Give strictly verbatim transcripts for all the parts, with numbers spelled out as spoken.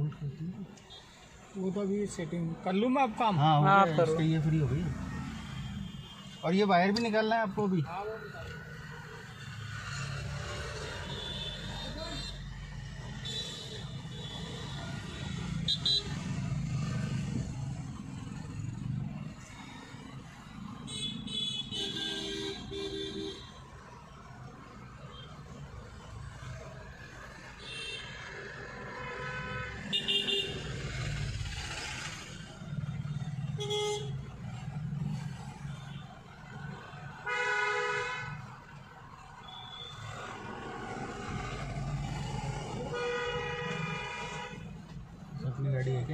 वो तो अभी सेटिंग कर लूँ मैं अब काम। हाँ हो हाँ, गया, इसका ये फ्री हो गई। और ये वायर भी निकालना है आपको भी। अपनी गाड़ी है क्या?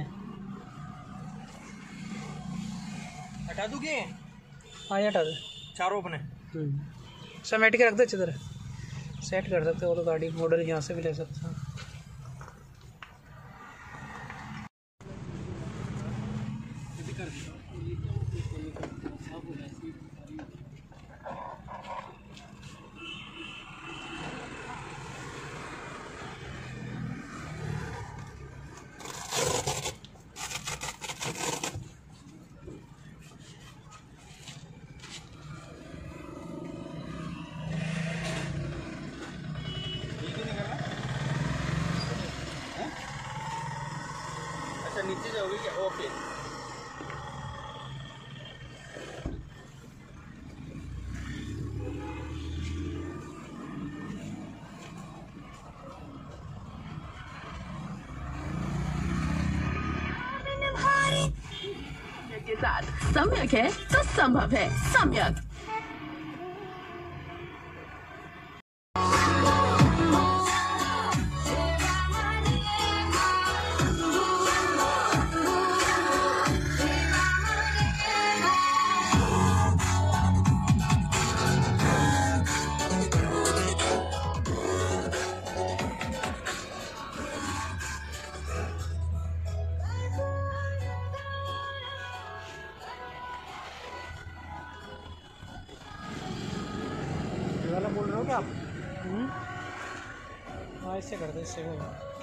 हटा दूँ क्या? हाँ ये हटा दे। चारों अपने समेट के रख दे अच्छी तरह, सेट कर सकते हो तो गाड़ी मॉडल यहाँ से भी ले सकते हो। अच्छा नीचे जाओगे क्या? ओके। के साथ सम्यक है तो संभव है सम्यक। ये वाला बोल रहे हो क्या आप? हाँ इससे कर दो, इससे होगा।